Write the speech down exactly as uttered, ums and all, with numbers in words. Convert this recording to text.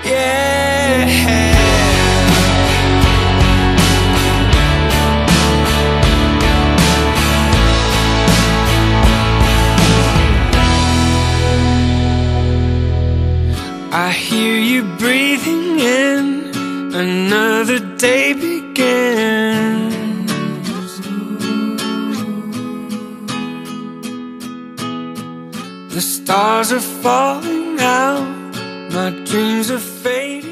yeah. I hear you breathing in, another day begins. The stars are falling out, my dreams are fading.